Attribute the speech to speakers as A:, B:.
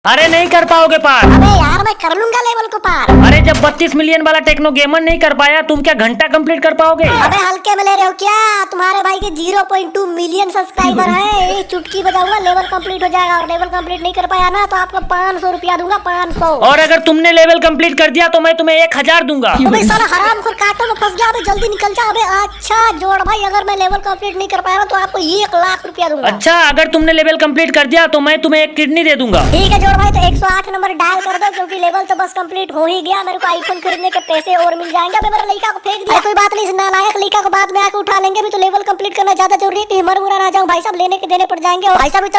A: अरे नहीं कर पाओगे पार।
B: अबे यार मैं कर लूंगा लेवल को पार।
A: अरे जब 32 मिलियन वाला टेक्नो गेमर नहीं कर पाया, तुम क्या घंटा कंप्लीट कर पाओगे?
B: अबे हल्के में ले रहे हो क्या? तुम्हारे भाई के 0.2 मिलियन सब्सक्राइबर है। एक चुटकी बजाऊंगा लेवल कंप्लीट हो जाएगा। और लेवल कंप्लीट नहीं कर पाया ना तो आपको 500 रुपया दूंगा, 500।
A: और अगर तुमने लेवल कंप्लीट कर दिया तो मैं तुम्हें 1000 दूंगा।
B: अबे साला हराम खोर कांटों में फंस गया। अबे जल्दी निकल जा। अबे अच्छा जोड़ भाई, अगर मैं लेवल कंप्लीट नहीं कर पाया तो आपको 1 लाख रुपया दूंगा।
A: अच्छा अगर तुमने लेवल कंप्लीट कर दिया तो मैं तुम्हें एक किडनी दे दूंगा।
B: ठीक है जोड़ भाई, तो 108 नंबर डायल कर दो क्योंकि लेवल तो बस कंप्लीट हो ही गया। मेरे को आईफोन खरीदने के पैसे और मिल जाएंगे। अबे मेरा लड़का को फेंक दिया। कोई बात नहीं, इस नालायक लड़का को बाद में आके उठा लेंगे। अभी तो लेवल कंप्लीट करना ज्यादा जरूरी है कि मर मुरा ना जाऊं। भाई साहब लेने के देने पड़ जाएंगे। और भाई साहब